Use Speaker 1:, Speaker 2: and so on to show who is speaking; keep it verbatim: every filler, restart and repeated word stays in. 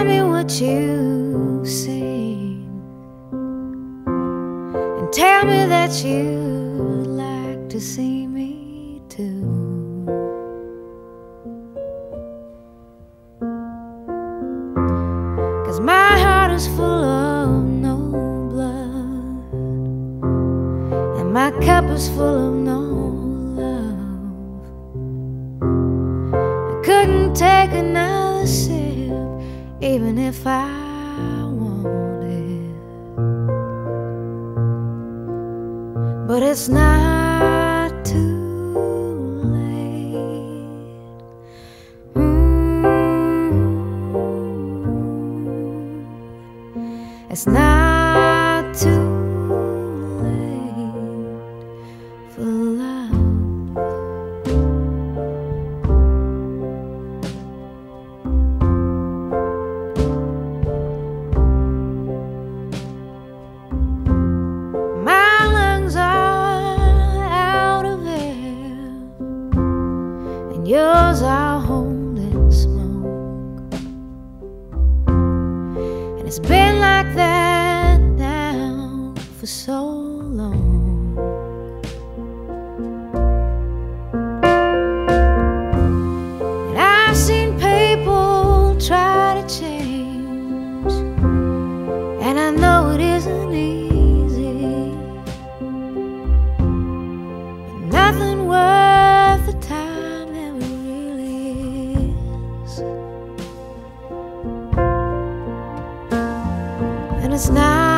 Speaker 1: me what you've seen, and tell me that you'd like to see me too. Cause my heart is full of no blood, and my cup is full of no love. I couldn't take another sip even if I wanted, but it's not too late. Mm-hmm. It's not too late for love. Yours are holding smoke, and it's been like that now for so long. And I've seen people try to change, and I know it isn't easy, but nothing worth the time. And it's not